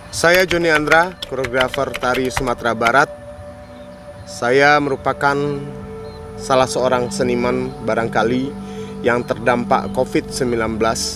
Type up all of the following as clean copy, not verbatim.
Saya Joni Andra, koreografer tari Sumatera Barat. Saya merupakan salah seorang seniman barangkali yang terdampak COVID-19.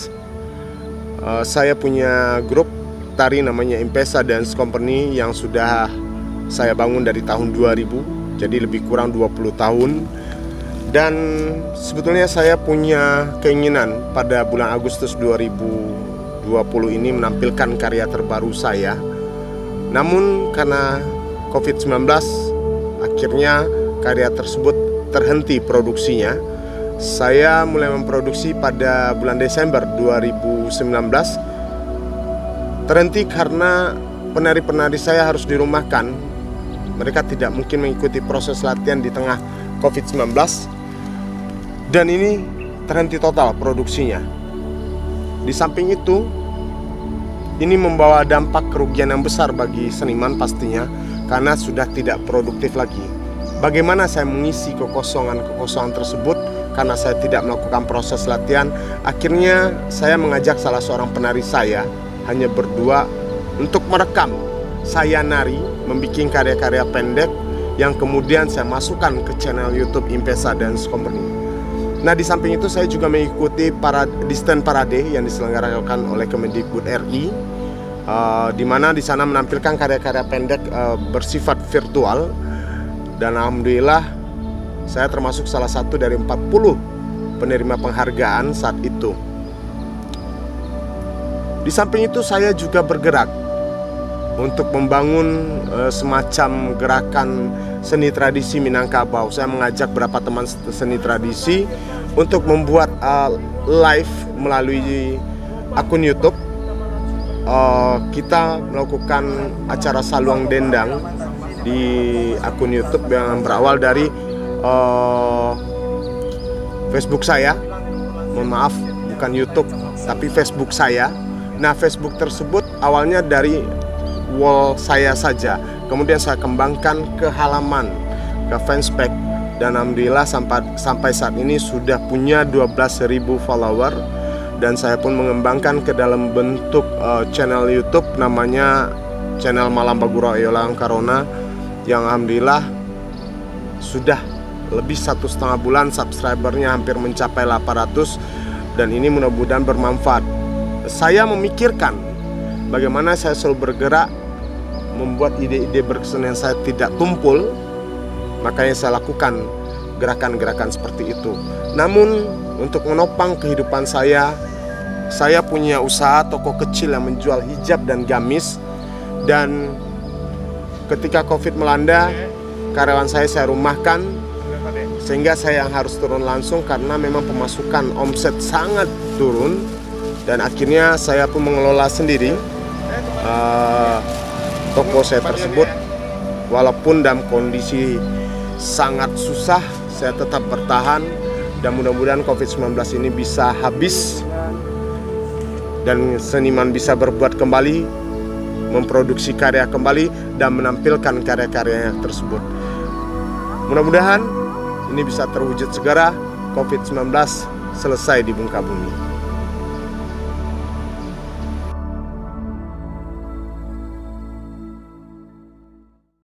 Saya punya grup tari namanya Impesa Dance Company yang sudah saya bangun dari tahun 2000, jadi lebih kurang 20 tahun. Dan sebetulnya saya punya keinginan pada bulan Agustus 2020 ini menampilkan karya terbaru saya. Namun karena COVID-19 akhirnya karya tersebut terhenti produksinya. Saya mulai memproduksi pada bulan Desember 2019. Terhenti karena penari-penari saya harus dirumahkan. Mereka tidak mungkin mengikuti proses latihan di tengah COVID-19. Dan ini terhenti total produksinya. Di samping itu, ini membawa dampak kerugian yang besar bagi seniman pastinya, karena sudah tidak produktif lagi. Bagaimana saya mengisi kekosongan tersebut karena saya tidak melakukan proses latihan? Akhirnya saya mengajak salah seorang penari saya, hanya berdua, untuk merekam saya nari, membuat karya-karya pendek yang kemudian saya masukkan ke channel YouTube Impesa Dance Company. Nah, di samping itu saya juga mengikuti Distant Parade yang diselenggarakan oleh Kemendikbud RI, di mana di sana menampilkan karya-karya pendek bersifat virtual. Dan alhamdulillah saya termasuk salah satu dari 40 penerima penghargaan saat itu. Di samping itu saya juga bergerak untuk membangun semacam gerakan seni tradisi Minangkabau. Saya mengajak beberapa teman seni tradisi untuk membuat live melalui akun YouTube. Kita melakukan acara saluang dendang di akun YouTube yang berawal dari Facebook saya. Mohon maaf, bukan YouTube, tapi Facebook saya. Nah, Facebook tersebut awalnya dari wall saya saja, kemudian saya kembangkan ke halaman, ke fanspage, dan alhamdulillah sampai saat ini sudah punya 12.000 follower. Dan saya pun mengembangkan ke dalam bentuk channel YouTube namanya channel Malam Bagura Eolang Karona, yang alhamdulillah sudah lebih 1,5 bulan subscribernya hampir mencapai 800, dan ini mudah-mudahan bermanfaat. Saya memikirkan bagaimana saya selalu bergerak membuat ide-ide berkesenian saya tidak tumpul, makanya saya lakukan gerakan-gerakan seperti itu. Namun untuk menopang kehidupan saya punya usaha toko kecil yang menjual hijab dan gamis. Dan ketika COVID melanda, karyawan saya rumahkan, sehingga saya yang harus turun langsung karena memang pemasukan omset sangat turun. Dan akhirnya saya pun mengelola sendiri toko saya tersebut. Walaupun dalam kondisi sangat susah, saya tetap bertahan. Dan mudah-mudahan COVID-19 ini bisa habis dan seniman bisa berbuat kembali, memproduksi karya kembali, dan menampilkan karya-karyanya tersebut. Mudah-mudahan ini bisa terwujud segera, COVID-19 selesai di muka bumi.